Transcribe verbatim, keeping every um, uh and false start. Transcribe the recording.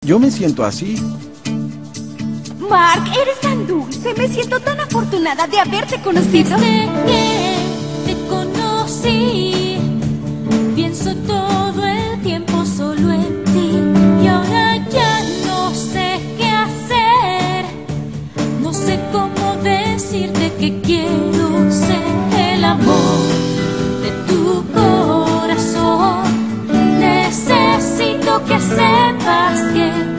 Yo me siento así. Mark, eres tan dulce. Me siento tan afortunada de haberte conocido. Desde que te conocí, pienso todo el tiempo solo en ti. Y ahora ya no sé qué hacer. No sé cómo decirte que quiero ser el amor de tu corazón. Necesito que sepas que